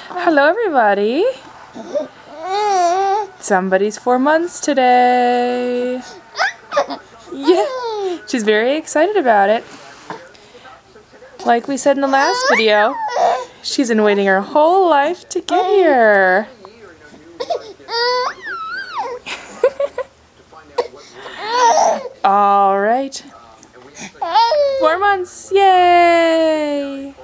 Hello everybody. Somebody's 4 months today. Yeah, she's very excited about it. Like we said in the last video, she's been waiting her whole life to get here. All right. 4 months, yay!